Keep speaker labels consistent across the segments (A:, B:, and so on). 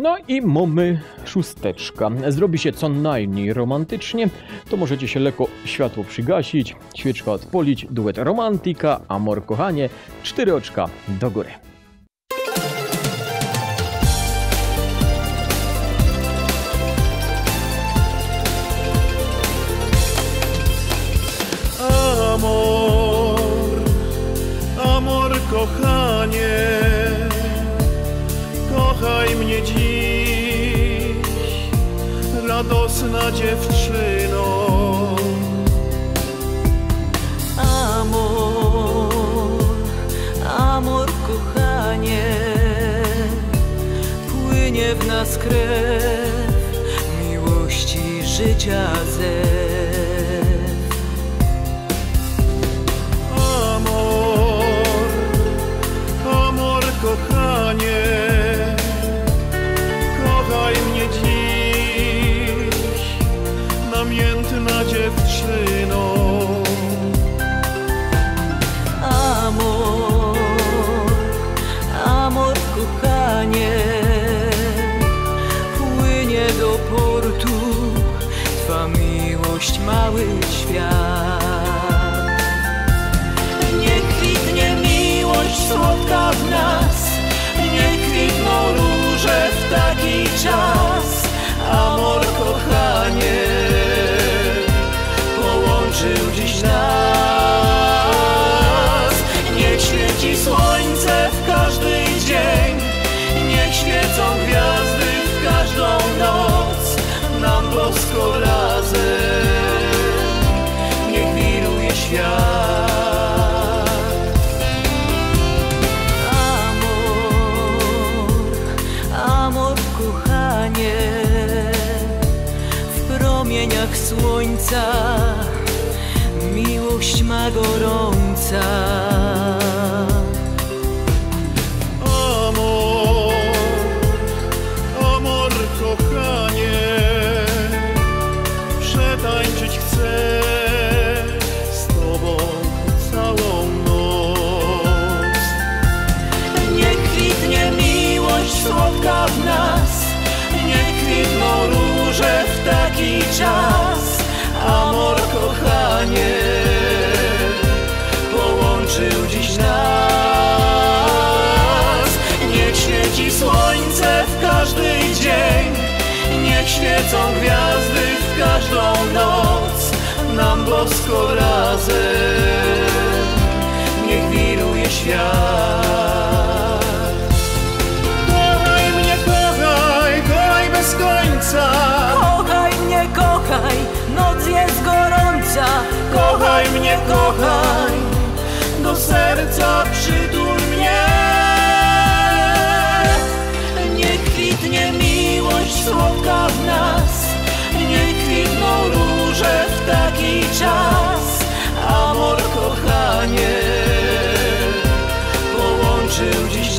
A: No i mamy szósteczka. Zrobi się co najmniej romantycznie, to możecie się lekko światło przygasić, świeczka odpolić, duet romantyka, amor kochanie, 4 oczka do góry.
B: Amor, amor kochanie, kochaj mnie dziś, radosna dziewczyno.
C: Amor, amor kochanie, płynie w nas krew miłości życia zew.
B: Kochanie, kochaj mnie dziś, namiętna dziewczyno.
C: Amor, amor kochanie, płynie do portu twa miłość, mały świat. Niech kwitnie miłość słodka w nas, niech kwitną róże w taki czas. Amor kochanie połączył dziś nas. Niech świeci słońce w każdy dzień, niech świecą gwiazdy w każdą noc. Nam bosko razem niech wiruje świat. W promieniach słońca miłość ma gorąca.
B: Amor, amor kochanie, przetańczyć chcę z tobą całą noc.
C: Niech kwitnie miłość słodka w nas, niech kwitną róże w taki czas. Amor kochanie połączył dziś nas. Niech świeci słońce w każdy dzień, niech świecą gwiazdy w każdą noc. Nam bosko razem niech wiruje świat.
B: Kochaj mnie, kochaj, kochaj bez końca.
C: Kochaj mnie, kochaj, noc jest gorąca.
B: Kochaj mnie, kochaj, do serca przytul mnie.
C: Niech kwitnie miłość słodka w nas, niech kwitną róże w taki czas. Amor kochanie połączył dziś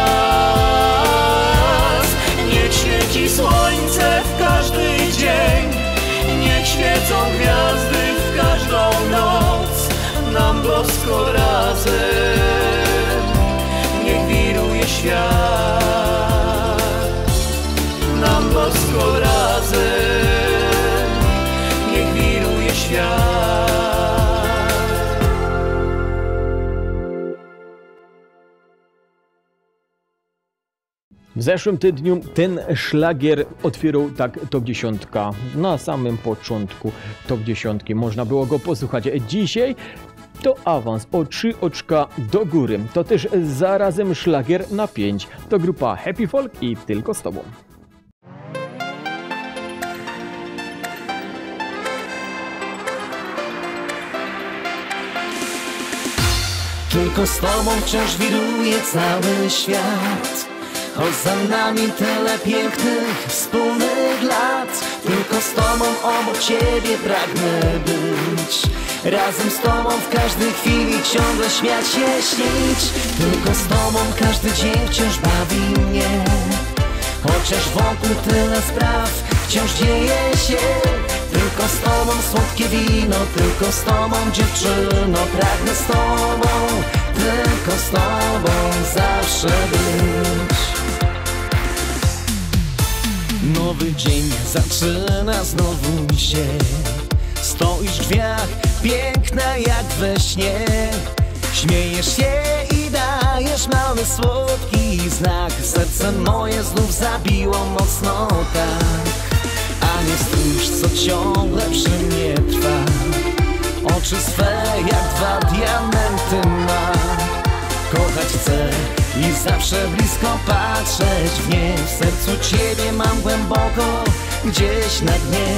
C: nas. Niech świeci słońce w każdy dzień, niech świecą gwiazdy w każdą noc. Nam bosko razem niech wiruje świat. Nam bosko razem niech wiruje świat.
A: W zeszłym tygodniu ten szlagier otwierał tak top 10. Na samym początku top 10 można było go posłuchać. Dzisiaj to awans o 3 oczka do góry. To też zarazem szlagier na 5. To grupa Happy Folk i Tylko z tobą.
D: Tylko z tobą wciąż wiruje cały świat. Choć za nami tyle pięknych wspólnych lat. Tylko z tobą obok ciebie pragnę być. Razem z tobą w każdej chwili ciągle śmiać się, śnić. Tylko z tobą każdy dzień wciąż bawi mnie. Chociaż wokół tyle spraw wciąż dzieje się. Tylko z tobą słodkie wino, tylko z tobą dziewczyno. Pragnę z tobą, tylko z tobą zawsze być. Nowy dzień zaczyna znowu się. Stoisz w drzwiach, piękna jak we śnie. Śmiejesz się i dajesz mały słodki znak. Serce moje znów zabiło mocno tak. A nie stróż, co ciągle przy mnie trwa. Oczy swe jak dwa diamenty ma. Kochać chcę i zawsze blisko patrzeć w nie. W sercu ciebie mam głęboko, gdzieś na dnie.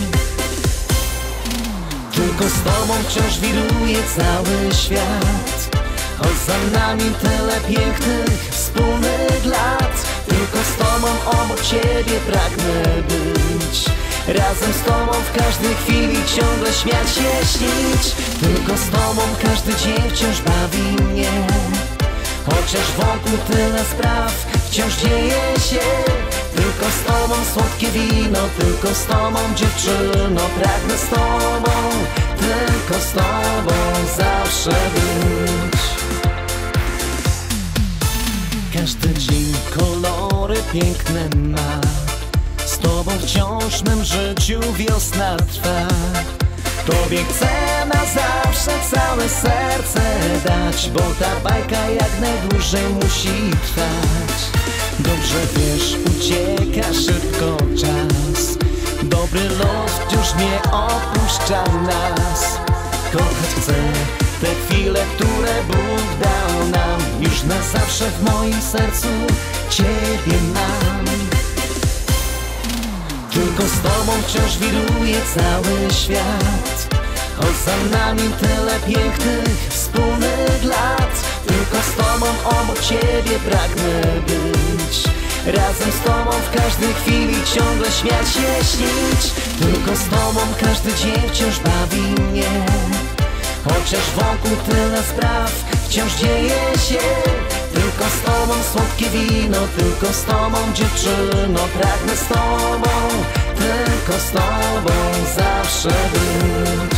D: Tylko z tobą wciąż wiruje cały świat. Choć za nami tyle pięknych, wspólnych lat. Tylko z tobą obok ciebie pragnę być. Razem z tobą w każdej chwili ciągle śmiać się, śnić. Tylko z tobą każdy dzień wciąż bawi mnie. Chociaż wokół tyle spraw wciąż dzieje się. Tylko z tobą słodkie wino, tylko z tobą dziewczyno. Pragnę z tobą, tylko z tobą zawsze być. Każdy dzień kolory piękne ma. Z tobą wciąż w mym życiu wiosna trwa. Tobie chcę na zawsze całe serce dać, bo ta bajka jak najdłużej musi trwać. Dobrze wiesz, ucieka szybko czas. Dobry los wciąż nie opuszcza nas. Kochać chcę te chwile, które Bóg dał nam. Już na zawsze w moim sercu ciebie mam. Tylko z tobą wciąż wiruje cały świat. Choć za nami tyle pięknych, wspólnych lat. Tylko z tobą obok ciebie pragnę być. Razem z tobą w każdej chwili ciągle śmiać się, śnić. Tylko z tobą każdy dzień wciąż bawi mnie. Chociaż wokół tyle spraw wciąż dzieje się. Tylko z tobą słodkie wino, tylko z tobą dziewczyno. Pragnę z tobą, tylko z tobą zawsze być.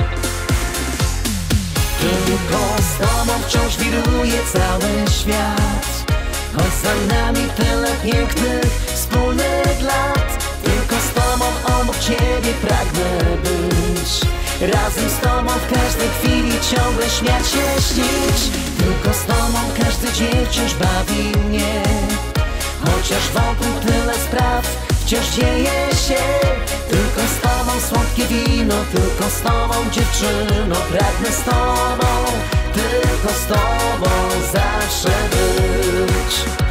D: Tylko z tobą wciąż wiruje cały świat. Choć za nami tyle pięknych, wspólnych lat. Tylko z tobą obok ciebie pragnę być. Razem z tobą w każdej chwili ciągle śmiać się, śnić. Tylko z tobą każdy dzień wciąż bawi mnie. Chociaż wokół tyle spraw wciąż dzieje się. Tylko z tobą słodkie wino, tylko z tobą dziewczyno. Pragnę z tobą, tylko z tobą zawsze być.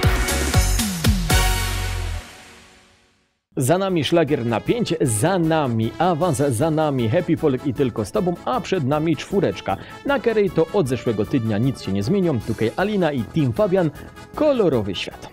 A: Za nami szlagier na 5, za nami awans, za nami Happy Folk i tylko z tobą, a przed nami 4. Na której to od zeszłego tygodnia nic się nie zmienią. Tutaj Alina i Team Fabian, kolorowy świat.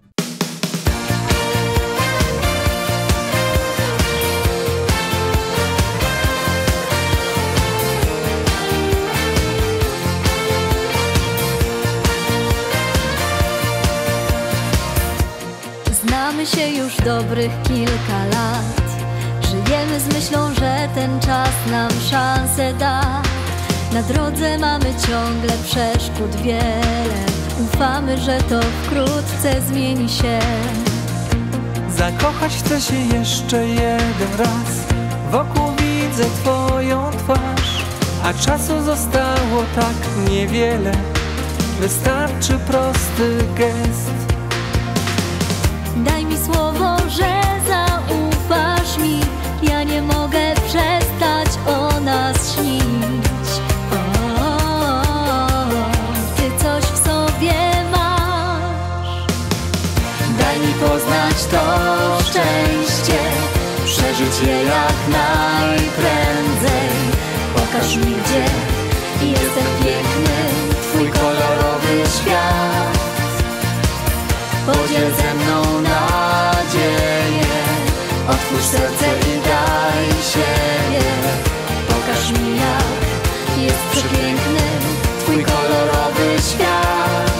E: Znamy się już dobrych kilka lat. Żyjemy z myślą, że ten czas nam szansę da. Na drodze mamy ciągle przeszkód wiele. Ufamy, że to wkrótce zmieni się.
B: Zakochać chcę się jeszcze jeden raz. Wokół widzę twoją twarz, a czasu zostało tak niewiele. Wystarczy prosty gest.
E: Daj mi słowo, że zaufasz mi. Ja nie mogę przestać o nas śnić. Ty coś w sobie masz. Daj mi poznać to szczęście, przeżyć je jak najprędzej. Pokaż mi, gdzie jest ten piękny, twój kolorowy świat. Podziel ze mną nadzieję, otwórz serce i daj siebie. Pokaż mi, jak jest przepiękny twój kolorowy świat.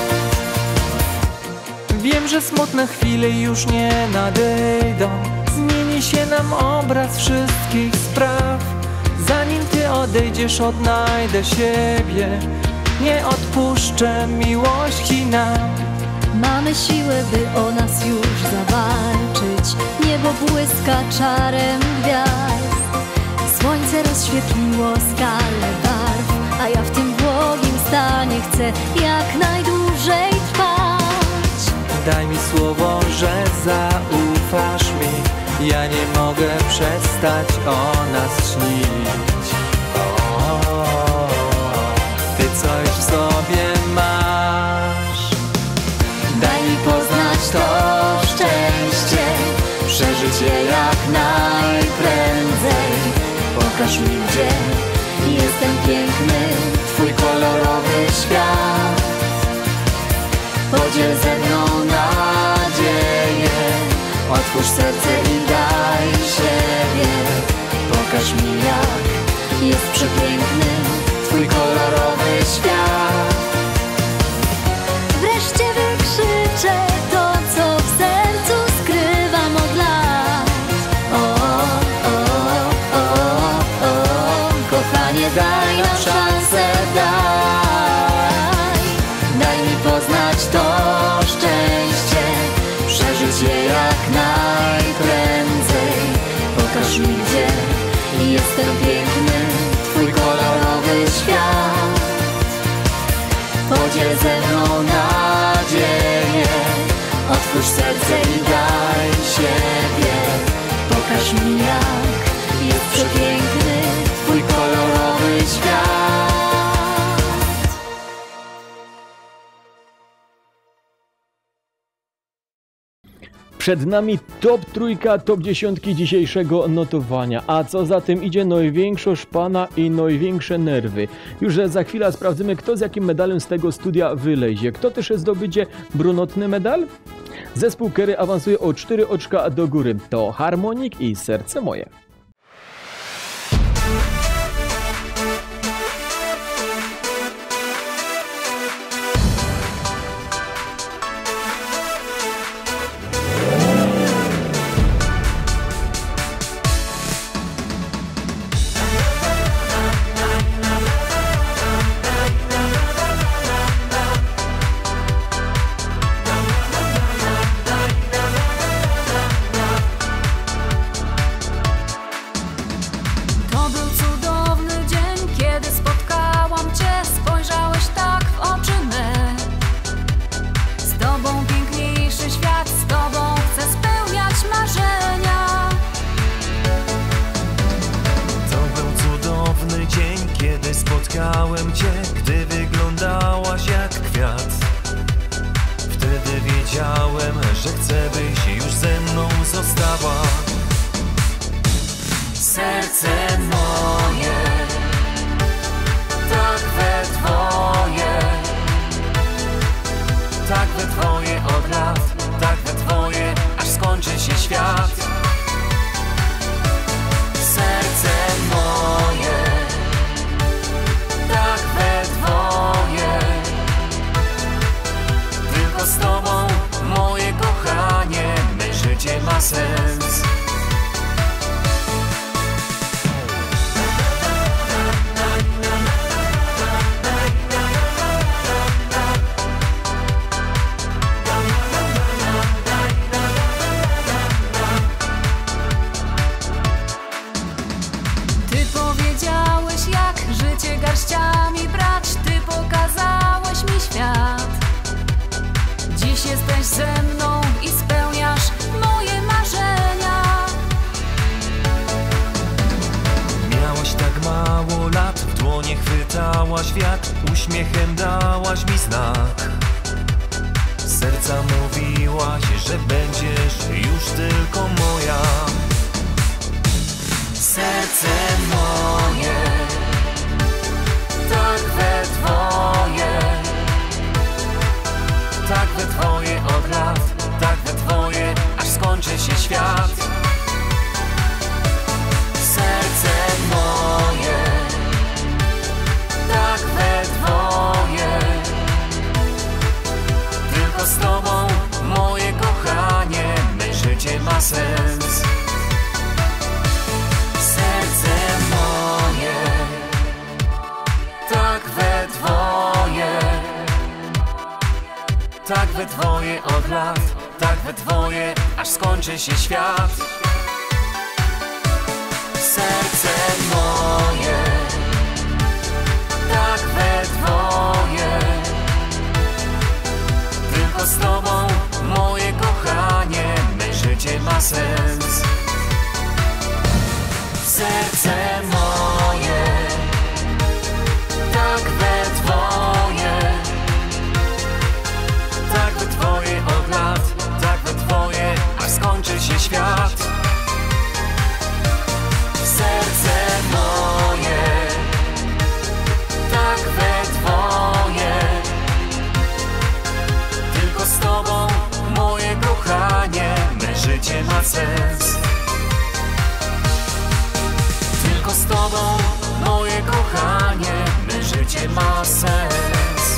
B: Wiem, że smutne chwile już nie nadejdą. Zmieni się nam obraz wszystkich spraw. Zanim ty odejdziesz, odnajdę siebie. Nie odpuszczę miłości nam.
E: Mamy siłę, by o nas już zawalczyć. Niebo błyska czarem gwiazd. Słońce rozświetliło skalę barw, a ja w tym błogim stanie chcę jak najdłużej trwać.
B: Daj mi słowo, że zaufasz mi. Ja nie mogę przestać o nas śnić. Ty coś w sobie masz. Daj mi poznać to szczęście, przeżyć je jak najprędzej. Pokaż mi, gdzie jestem piękny, twój kolorowy świat. Podziel ze mną nadzieję, otwórz serce i daj siebie. Pokaż mi, jak jest przepiękny twój kolorowy świat.
E: Wreszcie wykrzyczę to, co w sercu skrywam od lat. Kochanie, daj nam szansę, daj mi poznać to szczęście, przeżyć je jak najprędzej. Pokaż mi, gdzie jestem piękny, twój kolorowy świat. Podziel ze mną nadzieję, otwórz serce i daj siebie. Pokaż mi, jak jest przepiękny twój kolorowy świat.
A: Przed nami top trójka, top 10 dzisiejszego notowania, a co za tym idzie, największa szpana i największe nerwy. Już za chwilę sprawdzimy, kto z jakim medalem z tego studia wylezie. Kto też zdobędzie brunatny medal? Zespół Kery awansuje o 4 oczka do góry. To Harmonik i Serce moje.
F: Spotkałem cię, gdy wyglądałaś jak kwiat. Wtedy wiedziałem, że chcę, byś już ze mną została.
D: Serce moje, tak we twoje, tak we twoje od lat, tak we twoje, aż skończy się świat. Serce moje, tak we twoje, tylko z tobą, moje kochanie, me życie ma sens.
C: Garściami brać, ty pokazałeś mi świat. Dziś jesteś ze mną i spełniasz moje marzenia.
F: Miałaś tak mało lat, w dłonie chwytałaś wiatr, uśmiechem dałaś mi znak. Z serca mówiłaś, że będziesz już tylko moja.
D: Serce moje, tak we twoje, tak we twoje od lat, tak we twoje, aż skończy się świat. Serce moje, tak we twoje, tylko z tobą, moje kochanie, me życie ma sens. Serce moje, tak we twoje,
F: tak we dwoje od lat, tak we dwoje, aż skończy się świat. Serce moje, tak we dwoje, tylko z tobą, moje kochanie, me życie ma sens. Serce moje, tak we dwoje, tak we dwoje od lat, tak we dwoje, aż skończy się świat. Serce moje, tak we dwoje, tylko z tobą, moje kochanie, me życie ma sens. Tylko z tobą, moje kochanie, me życie ma sens.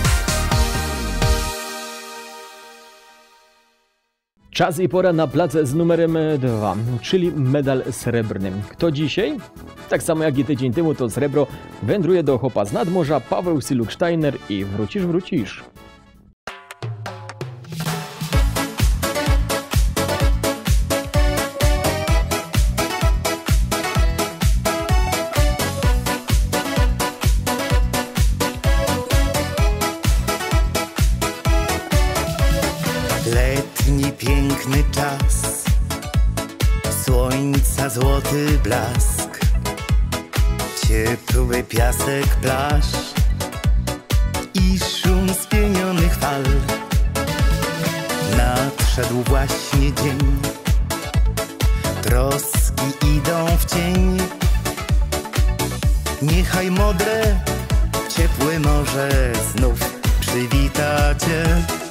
A: Czas i pora na plac z numerem 2, czyli medal srebrny. Kto dzisiaj? Tak samo jak i tydzień temu, to srebro wędruje do chłopa z nadmorza, Paweł Siluk-Steiner i wrócisz, wrócisz.
G: Letni piękny czas, słońca złoty blask, ciepły piasek plaż i szum spienionych fal. Nadszedł właśnie dzień, troski idą w cień. Niechaj modre, ciepłe morze znów przywita cię.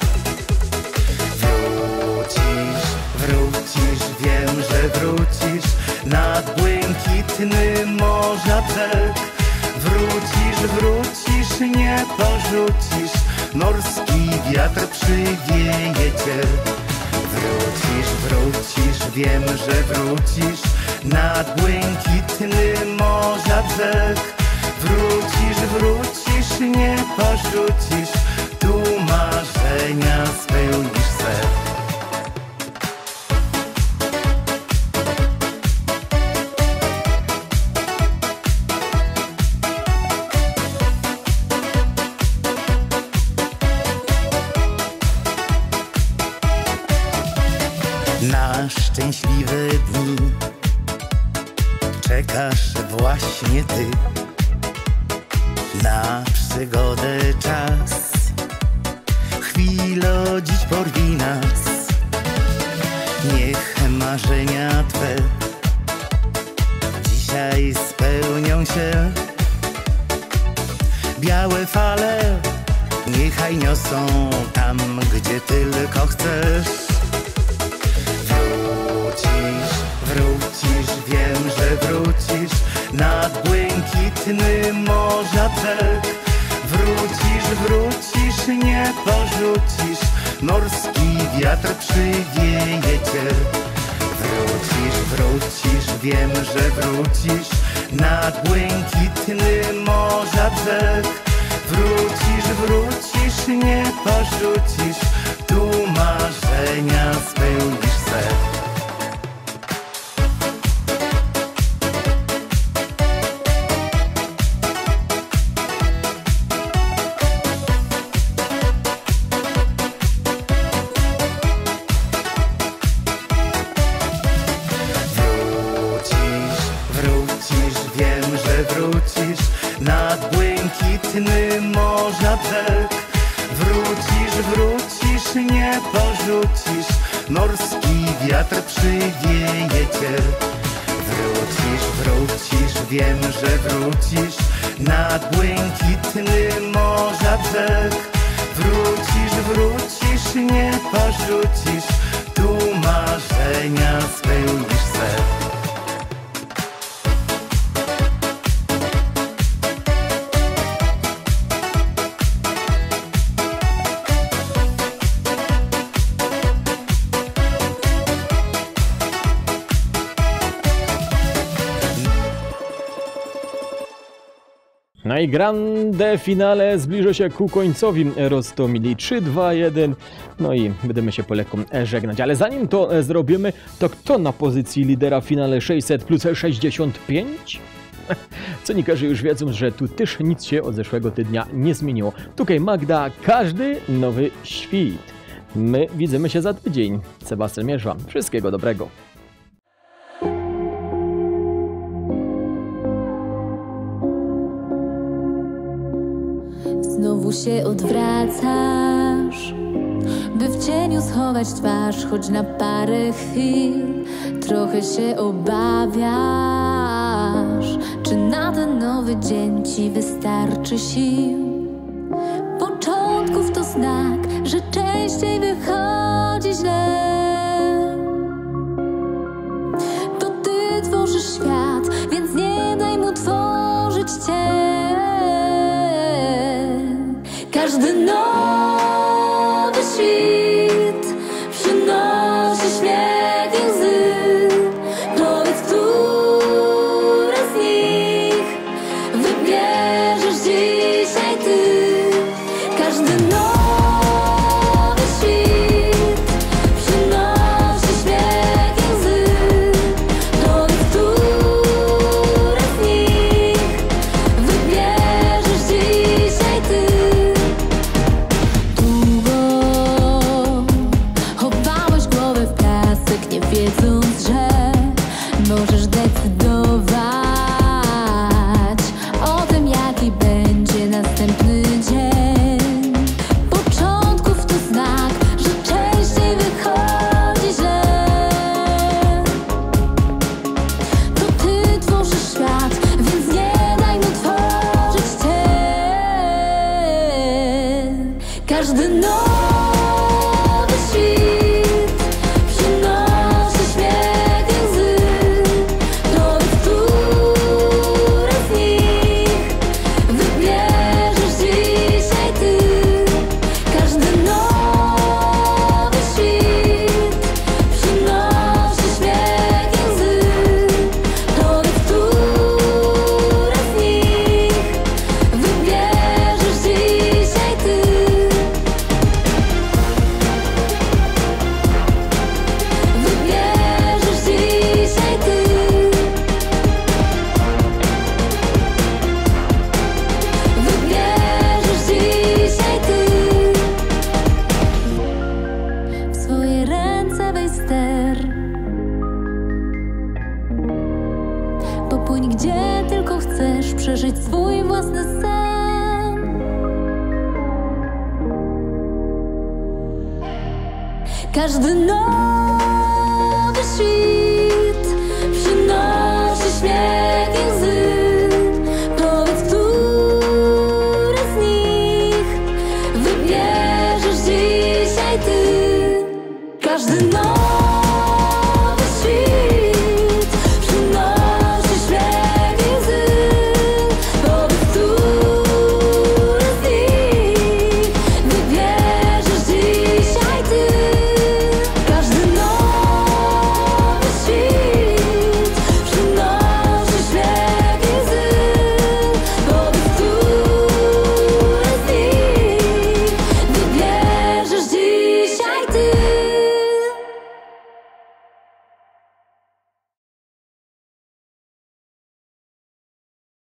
G: Wrócisz, wiem, że wrócisz nad błękitny morza brzeg. Wrócisz, nie porzucisz, morski wiatr przywieje cię. Wrócisz, wiem, że wrócisz nad błękitny morza brzeg. Wrócisz, nie porzucisz, tu marzenia spełnisz swe. Na szczęśliwe dni czekasz właśnie ty, na przygodę czas, chwilo dziś porwij nas. Niech marzenia twe dzisiaj spełnią się. Białe fale niechaj niosą tam, gdzie tylko chcesz. Wrócisz, wiem, że wrócisz nad błękitny morza brzeg. Wrócisz, nie porzucisz, morski wiatr przywieje cię. Wrócisz, wiem, że wrócisz nad błękitny morza brzeg. Wrócisz, nie porzucisz, tu marzenia spełnisz se. Wrócisz nad błękitny morza brzeg. Wrócisz, nie porzucisz, morski wiatr przywieje cię. Wrócisz, wiem, że wrócisz nad błękitny morza brzeg. Wrócisz, nie porzucisz, tu marzenia spełnisz se.
A: No i grande finale zbliża się ku końcowi. Roztomili 3-2-1. No i będziemy się polekko żegnać. Ale zanim to zrobimy, to kto na pozycji lidera w finale 600 plus 65? Dziennikarze już wiedzą, że tu też nic się od zeszłego tygodnia nie zmieniło. Tutaj Magda, każdy nowy świt. My widzimy się za tydzień. Sebastian Mierzwa. Wszystkiego dobrego.
H: Znowu się odwracasz, by w cieniu schować twarz, choć na parę chwil. Trochę się obawiasz, czy na ten nowy dzień ci wystarczy sił. Początków to znak, że częściej wychodzi źle. To ty tworzysz świat, więc nie daj mu tworzyć cię. Każdy nowy świt przynosi śmiech i łzy. Powiedz, które z nich wybierzesz dzisiaj ty. Każdy nowy świt przynosi śmiech i łzy. Powiedz, które z nich wybierzesz dzisiaj ty. Wiedząc, że możesz decydować o tym, jaki będzie następny dzień. Początków to znak, że częściej wychodzi źle. To ty tworzysz świat, więc nie daj mu tworzyć cię. Każdy nowy świt przynosi śmiech i łzy. Powiedz, które z nich wybierzesz dzisiaj ty. Każdy nowy świt przynosi śmiech i łzy. Powiedz, które z nich wybierzesz dzisiaj ty. Wybierzesz dzisiaj ty. Wybierzesz dzisiaj ty. W swoje ręce weź ster. Popłyń gdzie tylko chcesz, przeżyć swój własny sen. Każdy nowy świt przynosi śmiech i łzy. Powiedz, które z nich wybierzesz dzisiaj ty. Każdy